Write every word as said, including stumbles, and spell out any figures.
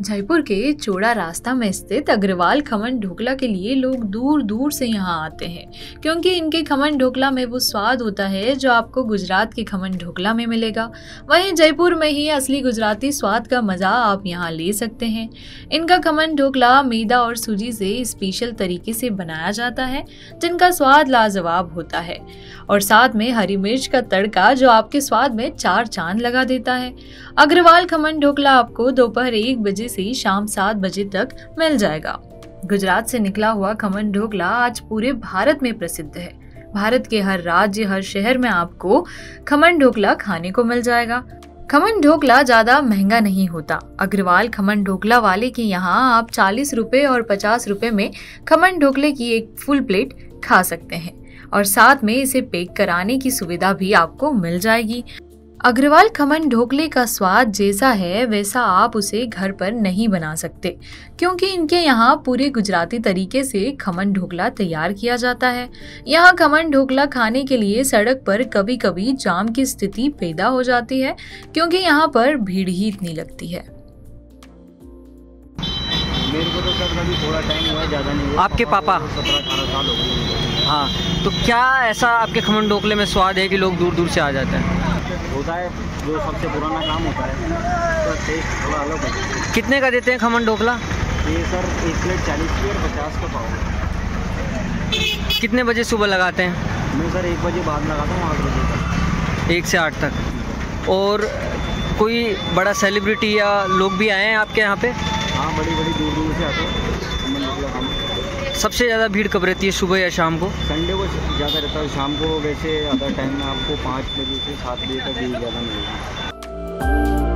जयपुर के चौड़ा रास्ता में स्थित अग्रवाल खमन ढोकला के लिए लोग दूर दूर से यहाँ आते हैं, क्योंकि इनके खमन ढोकला में वो स्वाद होता है जो आपको गुजरात के खमन ढोकला में मिलेगा। वहीं जयपुर में ही असली गुजराती स्वाद का मजा आप यहाँ ले सकते हैं। इनका खमन ढोकला मैदा और सूजी से स्पेशल तरीके से बनाया जाता है, जिनका स्वाद लाजवाब होता है, और साथ में हरी मिर्च का तड़का जो आपके स्वाद में चार चांद लगा देता है। अग्रवाल खमन ढोकला आपको दोपहर एक बजे से शाम सात बजे तक मिल जाएगा। गुजरात से निकला हुआ खमन ढोकला आज पूरे भारत में प्रसिद्ध है। भारत के हर राज्य, हर शहर में आपको खमन ढोकला खाने को मिल जाएगा। खमन ढोकला ज्यादा महंगा नहीं होता। अग्रवाल खमन ढोकला वाले के यहाँ आप चालीस रुपए और पचास रुपए में खमन ढोकले की एक फुल प्लेट खा सकते हैं, और साथ में इसे पैक कराने की सुविधा भी आपको मिल जाएगी। अग्रवाल खमन ढोकले का स्वाद जैसा है वैसा आप उसे घर पर नहीं बना सकते, क्योंकि इनके यहाँ पूरे गुजराती तरीके से खमन ढोकला तैयार किया जाता है। यहाँ खमन ढोकला खाने के लिए सड़क पर कभी कभी जाम की स्थिति पैदा हो जाती है, क्योंकि यहाँ पर भीड़ ही इतनी लगती है। मेरे को तो सर अभी थोड़ा टाइम हुआ है, ज़्यादा नहीं हुआ। आपके पापा सत्रह अठारह साल हो गए। हाँ, तो क्या ऐसा आपके खमन ढोकले में स्वाद है कि लोग दूर दूर से आ जाते हैं? होता है, जो सबसे पुराना काम होता है, तो टेस्ट थोड़ा अलग होता है। कितने का देते हैं खमन ढोकला? ये सर एक प्लेट चालीस की और पचास का पाव। कितने बजे सुबह लगाते हैं? मैं सर एक बजे बाद लगाता हूँ, आठ बजे तक, एक से आठ तक। और कोई बड़ा सेलिब्रिटी या लोग भी आए हैं आपके यहाँ पे? हाँ, बड़ी बड़ी दूर दूर से आते हैं खमन ढोकला खाने। सबसे ज़्यादा भीड़ कब रहती है, सुबह या शाम को? संडे को ज़्यादा रहता है, शाम को वैसे अदर टाइम में आपको पाँच बजे से सात बजे तक भीड़ ज़्यादा मिलेगी।